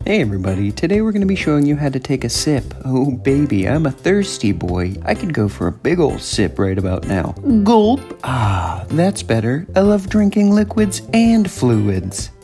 Hey everybody, today we're going to be showing you how to take a sip. Oh baby, I'm a thirsty boy. I could go for a big ol' sip right about now. Gulp! Ah, that's better. I love drinking liquids and fluids.